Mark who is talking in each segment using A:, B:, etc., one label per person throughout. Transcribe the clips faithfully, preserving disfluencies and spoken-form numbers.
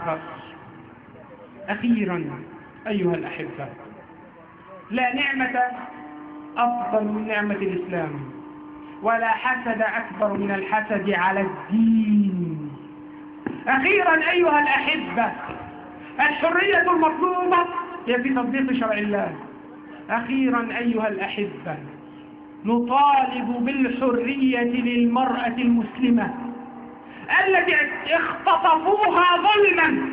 A: آخر. أخيرا أيها الأحبة، لا نعمة أفضل من نعمة الإسلام، ولا حسد أكبر من الحسد على الدين. أخيرا أيها الأحبة، الحرية المطلوبة هي في تطبيق شرع الله. أخيرا أيها الأحبة، نطالب بالحرية للمرأة المسلمة التي اختطفوها ظلما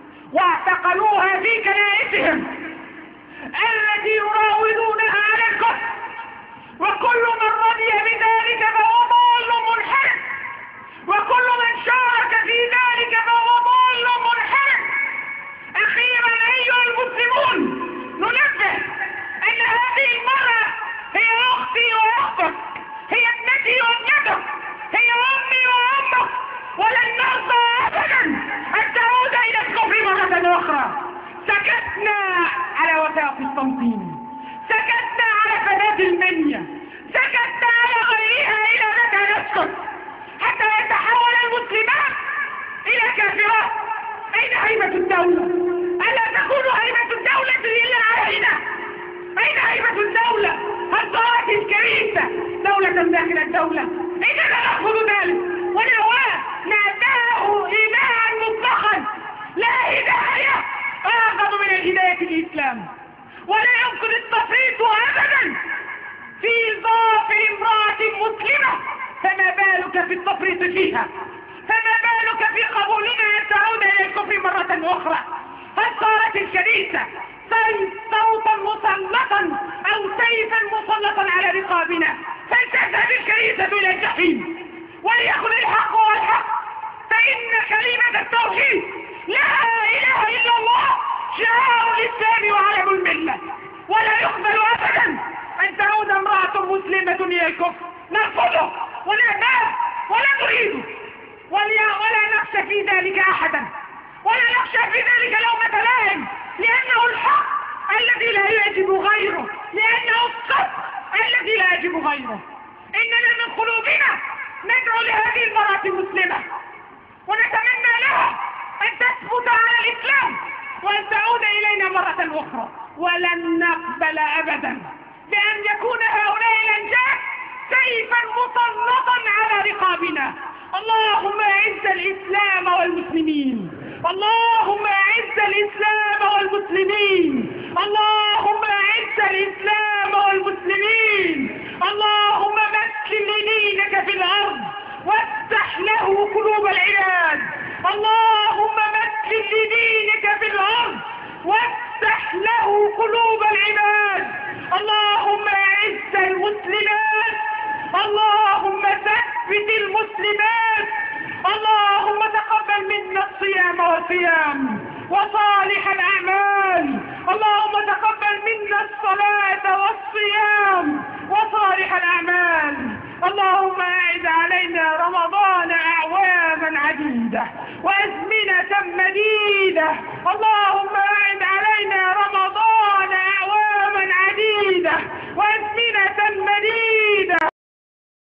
A: واعتقلوها في كنائسهم، التي يراودونها على الكفر، وكل من رضي بذلك فهو ضال منحرف، وكل من شارك في ذلك فهو ضال منحرف. أخيرا أيها المسلمون، ننبه أن هذه المرأة هي أختي وأختك، هي ابنتي وابنتك، هي أمي وأمك، ولن نرضى أبدا أن تعود إلى الكفر مرة أخرى. سكتنا على وثائق قسطنطين، سكتنا على فنادق المنيا، سكتنا على غيرها. إلى متى نسكت؟ حتى يتحول المسلمات إلى كافرات. أين هيبة الدولة؟ ألا تكون هيبة الدولة إلا علينا؟ أين هيبة الدولة؟ هل صارت الكنيسة دولة داخل الدولة؟ إذا نأخذ ذلك ونواه نأتاه إيماء مطلقا، لا هداية أعظم من الهداية الإسلام، ولا يمكن التفريط أبدا في ضعف امرأة مسلمة، فما بالك في التفريط فيها؟ فما بالك في قبولنا أن تعود إلى الكفر مرة أخرى؟ هل صارت الكنيسة صوتا مسلطا أو سيفا مسلطا على رقابنا؟ فلتذهب الكنيسة إلى الجحيم وليكن الحق والحق، فإن كلمة التوحيد لا إله إلا الله شعار الإسلام وعلم الملة، ولا يقبل أبدا أن تعود امرأة مسلمة إلى الكفر. نرفضه ولا ناب ولا نريده، ولا نخشى في ذلك أحدا، ولا نخشى في ذلك لومة لائم، لأنه الحق الذي لا يعجب غيره، لأنه الصدق الذي لا يعجب غيره. إننا من قلوبنا ندعو لهذه المرأة المسلمة ونتمنى لها أن تثبت على الإسلام وأن تعود إلينا مرة أخرى، ولن نقبل أبدا بأن يكون هؤلاء الأنجاس سيفا مسلطا على رقابنا. اللهم أعز الإسلام والمسلمين، اللهم أعز الإسلام والمسلمين، اللهم أعز الإسلام والمسلمين، اللهم مكن لدينك في الأرض وافتح له قلوب العباد، اللهم مكن لدينك في الأرض وافتح له قلوب العباد، اللهم أعز المسلمات، اللهم ثبت المسلمات، اللهم تقبل منا الصيام والقيام وصالح الأعمال، اللهم تقبل منا الصلاة والصيام وصالح الأعمال. اللهم أعد علينا رمضان أعواما عديدة وأزمنة مديدة، اللهم أعد علينا رمضان أعواما عديدة وأزمنة مديدة.